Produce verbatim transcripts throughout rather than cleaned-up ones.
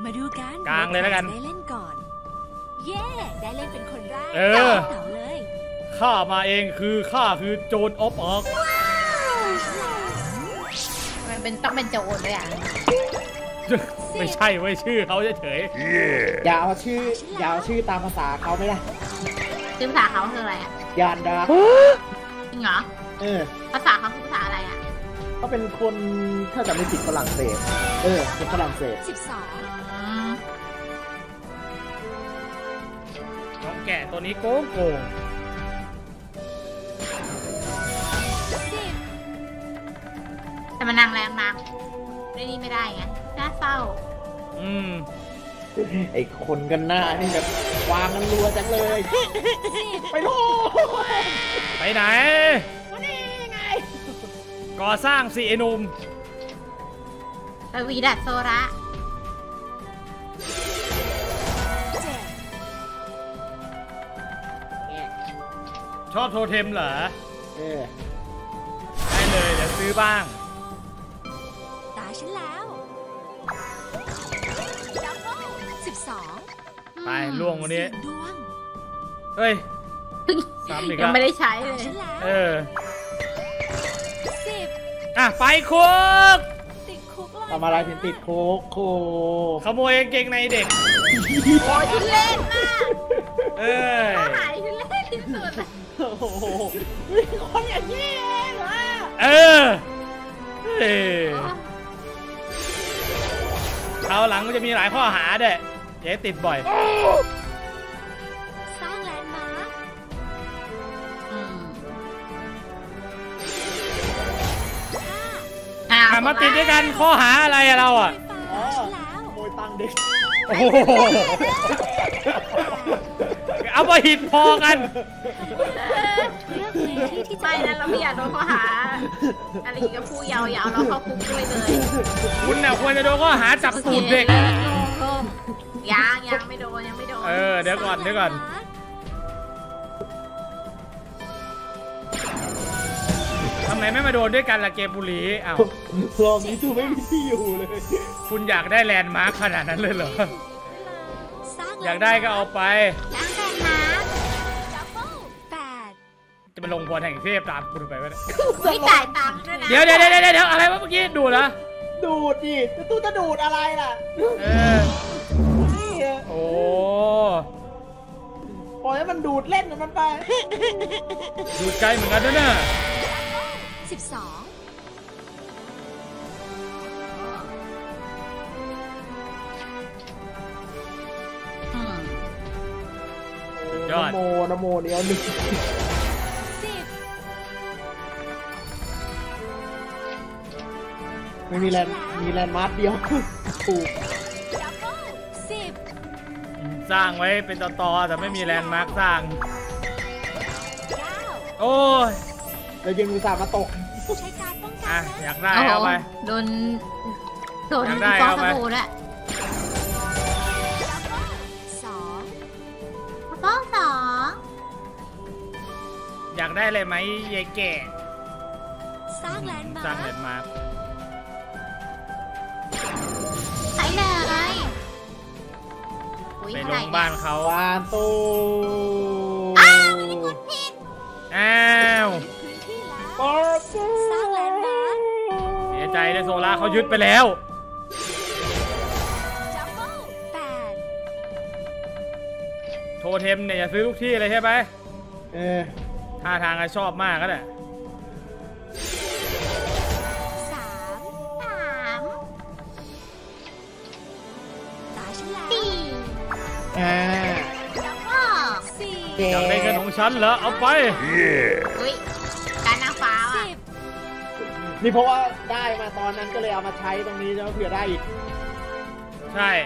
มาดูกันกลางเลยแล้วกันได้เล่นก่อนเย่ได้เล่นเป็นคนแรกเออเต่าเลยข้ามาเองคือข้าคือโจรออฟออกมันเป็นต้องเป็นโจรเลยอ่ะไม่ใช่ไว้ชื่อเขาเฉยๆอย่าเอาชื่ออย่าเอาชื่อตามภาษาเขาไม่ได้ชื่อภาษาเขาคืออะไรอ่ะยานดาจริงเหรอเออภาษาเขาคือภาษาอะไรอ่ะเขาเป็นคนถ้าจะไม่ผิดฝรั่งเศสเออเป็นฝรั่งเศสสิบสองน้องแกะตัวนี้โกงโกงแต่มันนางแรงมากได้นี่ไม่ได้ไงน่าเศร้าอืมไอคนกันหน้านี่แบบวางมันรัวจังเลยไปโลไปไหนนี่ไงก่อสร้างสิไอ้หนุ่มไปวีดัดโซระชอบโทเทมเหรอเออได้เลยเดี๋ยวซื้อบ้างตาฉันแล้วสิบสองไปล่วงวันนี้เฮ้ยซ้ำอีกแล้วยังไม่ได้ใช้เลยเอออ่ะไปคุกติดคุกเลยทำอะไรถึงติดคุกโคขโมยกางเกงในเด็กโอ้ยทุเล่นมากเออหายทุเล่นที่สุดโอ้โหคนอย่างนี้เองเหรอเออเออเอาหลังมันจะมีหลายข้อหาเด้เจ๊ติดบ่อยสร้างแลนด์มาร์คอ่ามาติดด้วยกันข้อหาอะไรอะเราอะอ๋อขโมยตังค์เด็กโอ้โหเอามาหินพอกันไม่นะเราไม่อยากโดนข้อหาอะไรจะพูดยาวๆเราเข้าคุกด้วยเลยคุณน่ะควรจะโดนข้อหาจับตูดเด็กยังยังไม่โดนยังไม่โดนเออเดี๋ยวก่อนเดี๋ยวก่อนทำไมไม่มาโดนด้วยกันล่ะเกมบุรีอ้าวรอบนี้คือไม่มีที่อยู่เลยคุณอยากได้แลนด์มาร์คขนาดนั้นเลยเหรออยากได้ก็เอาไปจะมาลงพรแห่งเทพตามคุณไปวะเนี่ยไม่จ่ายตังค์ด้วยนะเดี๋ยวเดี๋ยวเดี๋ยวเดี๋ยวอะไรวะเมื่อกี้ดูดเหรอดูดดิตู้จะดูดอะไรล่ะเออโอ้ปล่อยให้มันดูดเล่นมันไปดูดใจเหมือนกันด้วยนะสิบสองยอดนโมนโมเดียวหนึ่งไม่มีแลนมีแลนมาร์คเดียวถูกสร้างไว้เป็นตอๆแต่ไม่มีแลนด์มาร์คสร้างโอ้ยแล้วยังมีสามมาตกอ่ะอยากได้เอาไปโดนโดนฟองสบู่แล้วสองฟองสองอยากได้อะไรไหมยายแก่สร้างแลนด์มาร์คสร้างแลนด์มาร์คใช้เลยไปลงบ้านเขาวานตูอ้าวมีกดผิดอ้าวสร้างแลนด์มาร์คเสียใจเลยโซล่าเขายึดไปแล้วโทเทมเนี่ยอย่าซื้อทุกที่เลยใช่ไหมเออท่าทางก็ชอบมากก็ได้สามสามตาฉันแล้วสี่อ่าสี่อยากได้เงินของฉันเหรอเอาไปอุ้ยการนางฟ้าอ่ะนี่เพราะว่าได้มาตอนนั้นก็เลยเอามาใช้ตรงนี้แล้วเผื่อได้อีกใช่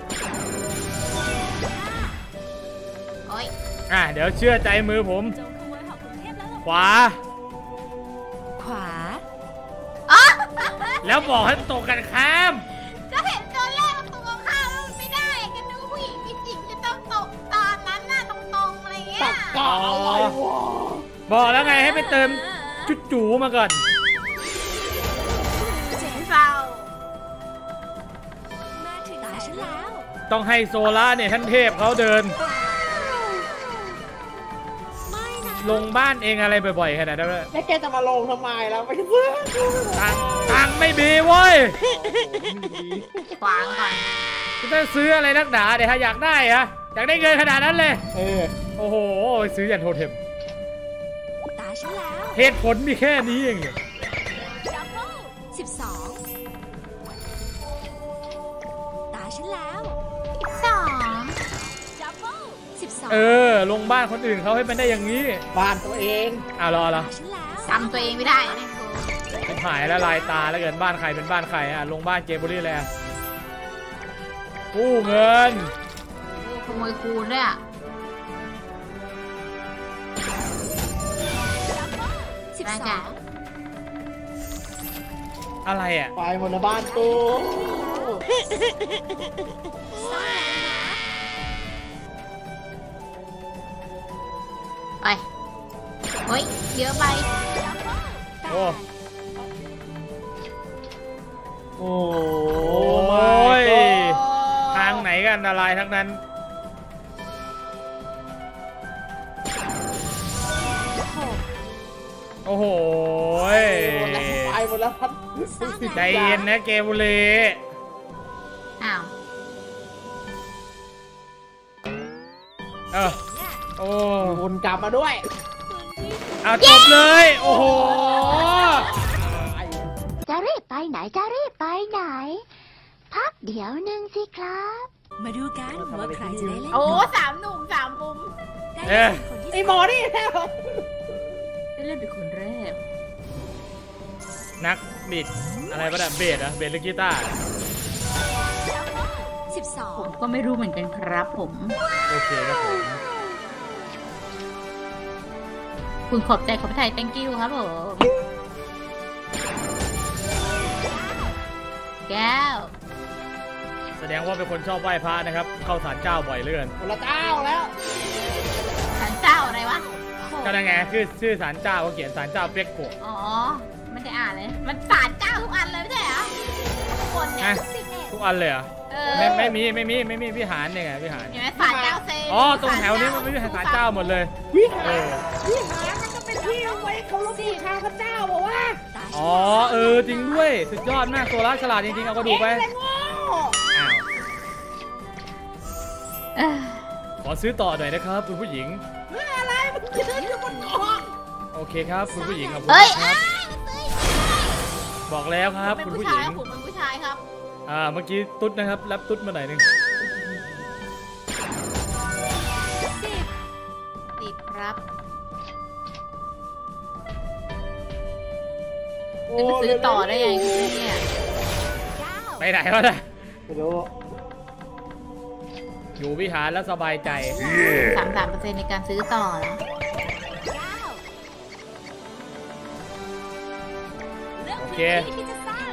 โอ้ยอ่ะเดี๋ยวเชื่อใจมือผมขวาขวาแล้วบอกให้ตกกันข้ามจะเห็นตัวเลขตรงข้ามมันไม่ได้กันดูผู้หญิงจริงๆจะต้องตกตอนนั้นน่ะตรงๆอะไรเงี้ยบอกแล้วไงให้ไปเติมจุดจูมาก่อนเศร้าตาฉฉันแล้วต้องให้โซล่าเนี่ยท่านเทพเขาเดินไม่นะลงบ้านเองอะไรบ่อยๆขนาดนั้นเลยแล้วแกจะมาลงทำไมแล้วไม่เพื่อตังค์ตังค์ไม่มีเว้ยขวางก่อนจะซื้ออะไรนักหนาเดี๋ยวฮะอยากได้ฮะอยากได้เงินขนาดนั้นเลยเออโอ้โหซื้อยันโทเทมตาฉันแล้วเหตุผลมีแค่นี้เองเนี่ยดับเบิลสิบสองตาฉันแล้วสองดับเบิลสิบสองเออลงบ้านคนอื่นเขาให้มันได้อย่างนี้บ้านตัวเองอ่ะรอเหรอตาฉันแล้วจำตัวเองไม่ได้เนี่ยเป็นหายแล้วลายตาแล้วเกินบ้านใครเป็นบ้านใครอ่ะลงบ้านเกมบุรีแล้วกู้เงินขโมยคูณด้วยอ่ะสิบได้สจ้ะองอะไรอ่ะไปหมดในบ้านตู้สร้างแลนด์มาร์คไปเฮ้ยเยอะไปดับเบิลแปโอ้ดโอ้โอ้ย my god ทางไหนกันอะไรทั้งนั้นหกโอ้โหไปหมดแล้วครับสร้างแลนด์ใจเย็นนะเกมบุรีอ้าวเออโอ้วนกลับมาด้วยเอาจบเลย โอ้โหจะรีบไปไหนจะรีบไปไหน พักเดี๋ยวหนึ่งสิครับมาดูกันว่าใครจะได้เล่นโอ้สามหนุ่มสามมุมได้เอ๊ะเป็นคนที่ไอหมอนี่แล้วได้เล่นเป็นคนแรกนักบิดอะไรปะเนี่ยเบสอะเบสหรือกีตาร์สิบสอผงมก็ไม่รู้เหมือนกันครับผมโอเคครับผมคุณขอบใจขอบไทย thank you ครับผมแก้วแสดงว่าเป็นคนชอบไหว้พระนะครับ เข้าศาลเจ้าบ่อยเหลือเกินคนละเจ้าแล้วฉันเจ้าอะไรวะก็นั่นไงคือชื่อศาลเจ้าเขาเขียนศาลเจ้าเปียกโกะอ๋อไม่ได้อ่านเลย มันสารเจ้าทุกอันเลยไม่ใช่เหรอทุกคนเนี่ยฮะสิบเอ็ดทุกอันเลยเหรอเออไม่ไม่มีไม่มีไม่มีวิหารเนี่ยไงวิหารเห็นไหมสารเจ้าเซอ๋อตรงแถวนี้มันไม่มีศาลเจ้าหมดเลยวิหาเอรอวิหารมันก็เป็นที่เอาไว้เขาลบบูชาพระเจ้าบอกว่าตาฉันอ๋อเออจริงด้วยสุดยอดมากโซล่าฉลาดจริงๆเอากระดูกไปเอ็งอะไรโง่อ้าวเออขอซื้อต่อหน่อยนะครับคุณผู้หญิงเรื่องอะไรมันยืนอยู่บนเกาะโอเคครับคุณผู้หญิงขอบคุณเฮ้ยครับบอกแล้วครับเป็นคุณผู้ผู้หชาญิยงผมเป็นผู้ชายครับอ่าเมื่อกี้ตุ๊ดนะครับรับตุ๊ดมาหน่อยหนึงสิบติดครับโอ้จะไปซื้อต่อได้ยังไงเนี่ยเก้าไปไหนวะเนี่ยไม่รู้อยู่วิหารแล้วสบายใจสามสามเปอร์เซ็นต์ในการซื้อต่อแล้วเก้าเลือกโอพื้นเคที่ที่จะสร้าง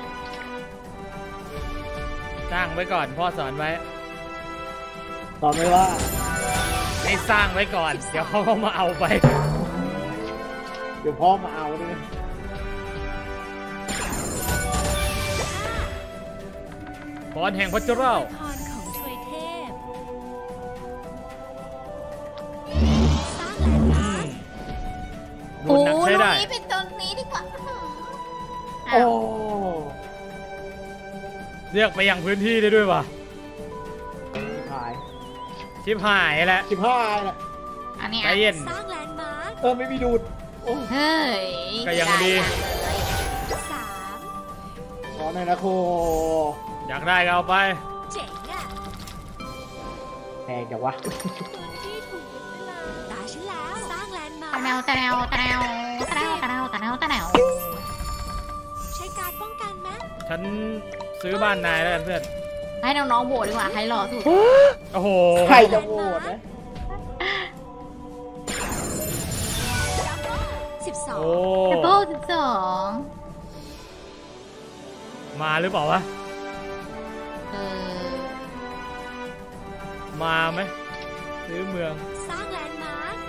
สร้างไว้ก่อนพ่อสอนไว้ตอบไม่ว่าให้สร้างไว้ก่อน เดี๋ยวเขาก็มาเอาไปเดี๋ยวพ่อมาเอาด้วยพรแห่งพระเจ้าพรของทวยเทพ สร้างแลนด์มาร์คบุญหนักใช้ได้นี้เป็นตรงนี้ดีกว่าโอ้เรียกไปยังพื้นที่ได้ด้วยวะชิบหายชิบหายแล้วชิบหายแหละอันนี้ใจเย็นสร้างแลนด์มาร์คเออไม่มีดูดโอ้เฮ้ยก็ยังดีสามขอหน่อยนะโคอยากได้ก็เอาไปเจ๋งอ่ะแพงจังวะพื้นที่ถูกยึดไปเลยตาฉันแล้ว สร้างแลนด์มาตะแนวร์คตะแนวตะแนวตะแนวตะแนวตะแนวตะแนวใช้การป้องกันไหมฉันซื้อบ้านนายแล้วกันเพื่อนให้น้องๆโหวตดีกว่าใครหล่อสุดโอ้โหใครจะโหวตนะสิบสองโอ้เอเปิลสิบสองมาหรือเปล่าวะเออมาไหมซื้อเมืองสร้างแลนด์มาร์ค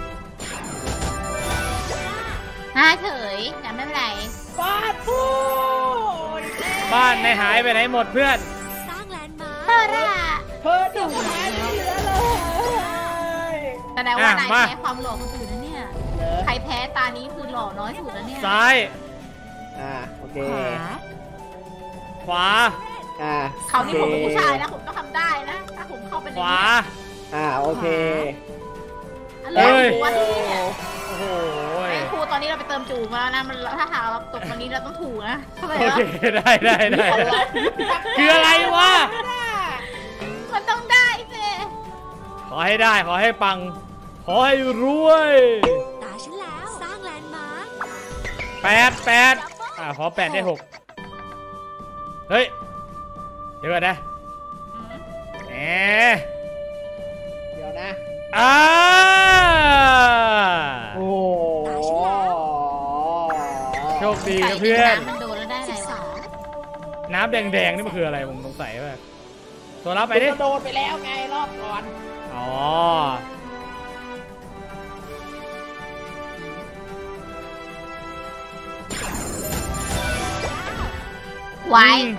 ห้าเฉยแต่ไม่เป็นไรปาดพูบ้านนายหายไปไหนหมดเพื่อนสร้างแลนด์มาร์คเธอน่ะเธอเดี๋ยวหายไม่เหลือเลยแสดงว่านายแพ้ความหล่อคนอื่นนะเนี่ยเหรอใครแพ้ตานี้คือหล่อน้อยสุดนะเนี่ยซ้ายอ่าโอเคขวาอ่าเขานี่ผมเป็นผู้ชายนะผมต้องทำได้นะถ้าผมเข้าไปในขวาอ่าโอเคอะไรเฮ้ยวันนี้เนี่ยโอ้โหไอ้ครูตอนนี้เราไปเติมจูมาแล้วนะมันถ้าหากเราตกวันนี้เราต้องถูกนะเข้าใจโอปะเคได้ได้ได้ได้คืออะไรวะมันต้องได้สิขอให้ได้ขอให้ปัง ขอให้รวยตาฉันแล้ว สร้างแลนด์มาร์คแปดแปดอ่าขอแปดได้หกเฮ้ยเดี๋ยวก่อนนะแหมเดี๋ยวนะอ่าโอ้โชคดีนะเพื่อนไก่กินน้ำมันโดนแล้วได้อะไรวะน้ำแดงๆนี่มันคืออะไรผมสงสัยมากตัวรับไปดิโดนไปแล้วไงรอบก่อนอ๋อไว้อืม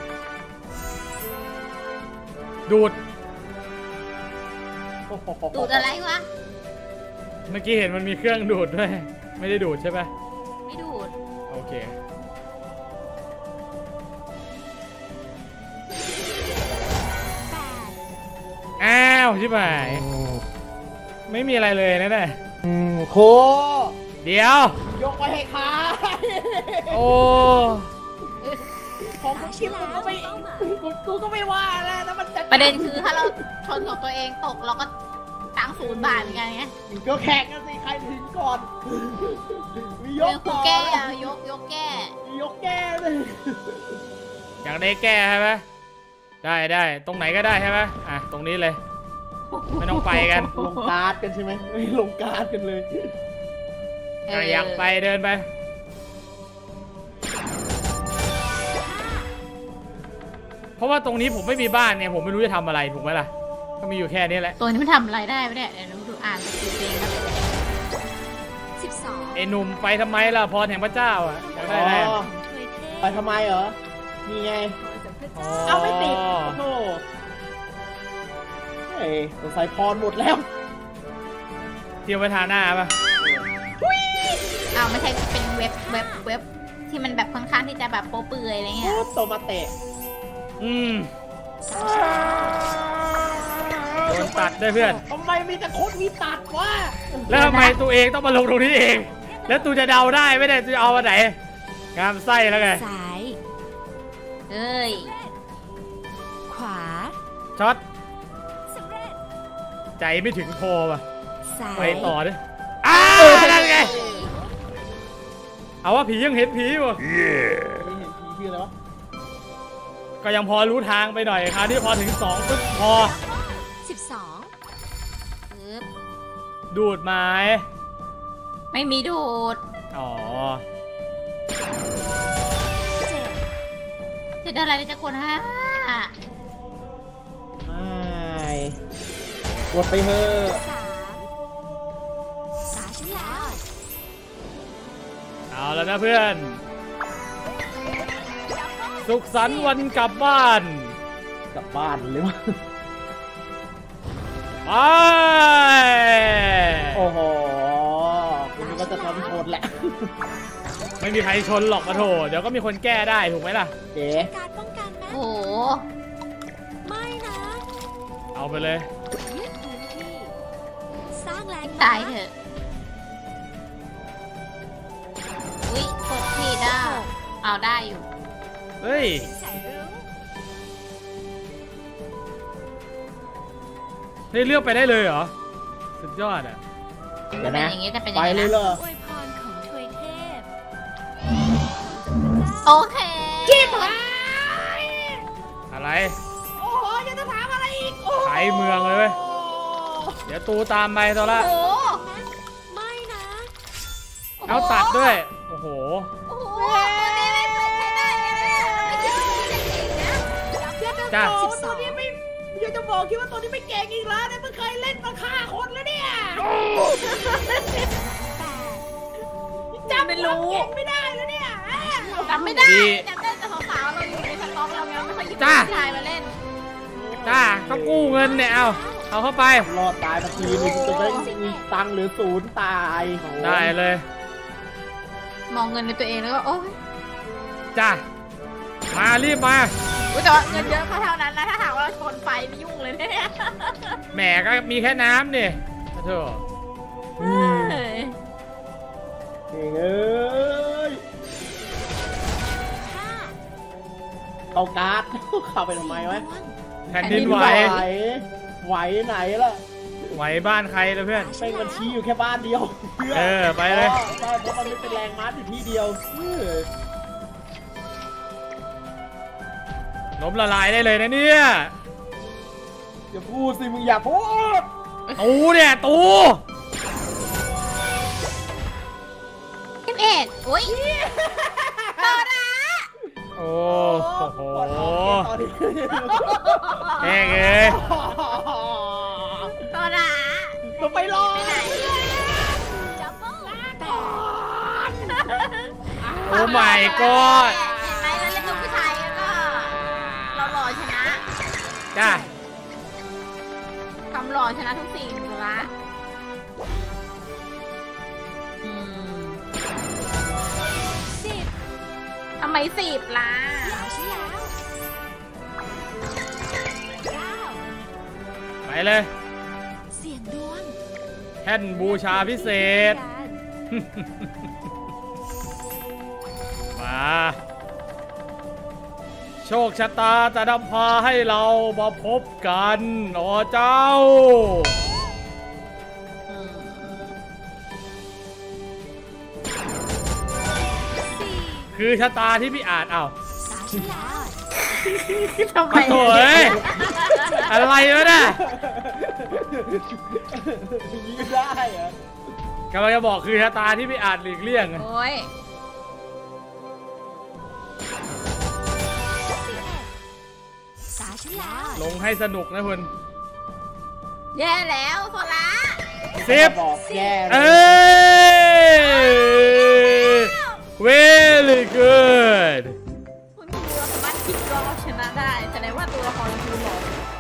ดูดดูดอะไรวะเมื่อกี้เห็นมันมีเครื่องดูดด้วย ไม่ได้ดูดใช่ปะไม่ดูดโอเค อ้าวชิบหาย ไม่มีอะไรเลยนะเนี่ยอืมโคเดี๋ยวยกไปให้ขาโอ้ของคุณคิมกูก็ไม่กูกูก็ไม่ว่าแล้วนะมันจะประเด็นคือถ้าเราชนของตัวเองตกเราก็ตังค์ศูนย์บาทเหมือนกันไงก็แข่งกันสิใครถึงก่อนมียเรื่อก งคูต่อแก้อะยกยกแก้มียกแก้เลยอยากได้แก้ใช่ไหมได้ได้ตรงไหนก็ได้ใช่ไหมอ่ะตรงนี้เลย ไม่ต้องไปกันลงการ์ดกันใช่ไหมไม่ลงการ์ดกันเลยอ่ะอยากไปเดินไป เพราะว่าตรงนี้ผมไม่มีบ้านเนี่ยผมไม่รู้จะทำอะไรถูกไหมล่ะก็มีอยู่แค่นี้แหละตัวนี้มันทำอะไรได้ไหมเนี่ยเดี๋ยวดูอ่านสกิลเองนะสิบสองไอ้หนุ่มไปทำไมล่ะพรแห่งพระเจ้าอ่ะอยากได้อ๋อะไรออ่ะถวยเทพไปทำไมเหรอ นี่ไงขอจากพระอ๋อเจ้าเอาไม่ติด โอ้โหเฮ้ยสงสัยพรหมดแล้วเตรียมไว้ทาหน้าป่ะอ้าวไม่ใช่เป็นเว็บเว็บเว็บที่มันแบบค่อนข้างที่จะแบบโป๊เปื่อยอะไรเงี้ยโตมาเตะอืมโดนตัดด้วยเพื่อนทำไมมีแต่คนมีตัดวะแล้วทำไมตัวเองต้องมาลงตรงนี้เอง แล้วตูจะเดาได้ไม่ได้ตูจะเอาอันไหนงามไส้แล้วไงซ้ายเอ้ยขวาช็อตสำเร็จใจไม่ถึงโทรป่ะซ้ายไปต่อดิอ้าวนั่นไงเอาว่าผียังเห็นผีป่ะนี่เห็นผีชื่ออะไรวะก็ยังพอรู้ทางไปหน่อยคราวที่พอถึงสองปุ๊บพอสิบสองปึ๊บดูดไม้ไม่มีดูดอ๋อเจ็ดจะได้อะไรจะคนห้าไม่กดไปเถอะสามตาฉันแล้วเอาแล้วนะเพื่อน สุขสันต์วันกลับบ้านกลับบ้านเลยวะไปโอ้โหคุณก็จะทำโทษแหละไม่มีใครชนหรอกมาโถเดี๋ยวก็มีคนแก้ได้ถูกไหมล่ะเจ๊การป้องกันไหมโอ้โหไม่นะเอาไปเลยยึดพื้นที่ สร้างแลนด์ตามาย ร์คเถอะอุ้ยกดที่ได้เอาได้อยู่เฮ้ยใส่รุ้งนี่เลือกไปได้เลยเหรอ สุดยอดอ่ะเดี๋ยวเป็นนะอย่างงี้จะเป็นยัไปงไงเลยเหรนะออวยพรของถวยเทพโอเคจิ๊บหายอะไรโอ้โหยังจะถามอะไรอีกโอ้โหไขเมืองเลยเว้ย เดี๋ยวตูตามไปตัวละโอ้โหไม่นะเอาตัดด้วย โอ้โหโอ้โหตัวนี้ไม่เคยใช้ได้เลยนะไม่คิดว่ามันจะเก่งนะจ้าโอ้โหตัวนี้ไม่ยังจะบอกคิดว่าตัวนี้ไม่เก่งอีกแล้วเนี่ยมันเคยเล่นมาฆ่าคนแล้วเนี่ยแปดจำไม่รู้ไม่ได้แล้วเนี่ยจำไม่ได้ดีจำได้แต่สาวๆเราอยู่ในสต็อกเราไงไม่ค่อยหยิบจ้าผู้ชายมาเล่นโจ้าก็กู้เงินเนี่ยเอาเอาเข้าไปรอดตายมาทีนึงจะไม่มีตังค์หรือศูนย์ตายโอ้โหได้เลยมองเงินในตัวเองแล้วก็โอ๊ยจ้ามารีบมาอุ๊ยแต่ว่าเงินเยอะก็เท่านั้นนะถ้าหากว่าเราชนไฟนี่ยุ่งเลยเนี่ยแหมก็มีแค่น้ำนี่โธ่เฮ้ยเอ้ยเอาการ์ดเข้าไปทำไมวะแผ่นดินไหวไหวไหนล่ะไหวบ้านใครเลยเพื่อนเป็นมันชี้อยู่แค่บ้านเดียวเออไปเลยใช่เพราะมันไม่เป็นแรงม้าอยู่ที่เดียวเออล้มละลายได้เลยนะเนี่ยอย่าพูดสิมึงอย่าพูดตูเนี่ยตูสิบเอ็ดอุ้ยต่อนะโอ้โหตอนนี้แห้งเอ้ยต่อนะต้องไปรอไปไหนดับเบิ้ลแปดโอ้ my god เห็นไหมเราเล่นกับผู้ชายแล้วก็เราหล่อชนะจ้าทำหล่อชนะทุกสิ่งเลยนะอืมสิบทำไมสิบล่ะเอาใช่แล้วเก้าไปเลยเสี่ยงดวงแท่นบูชาพิเศษ มา โชคชะตาจะนำพาให้เรามาพบกันอ๋อเจ้าสี่คือชะตาที่พี่อ่านเอาสามใช่แล้วทำไมโถ่เอ้ย อะไรวะเนี่ยยิงได้เหรอกำลังจะบอกคือชะตาที่พี่อ่านหลีกเลี่ยงโอ้ยสามใช่แล้วลงให้สนุกนะคุณแย่แล้วโซล่าสิบบอกแย่เอ้ย very good คุณครูเราสามารถคิดเราชนะได้แสดงว่าตัวละครเราคือหล่อ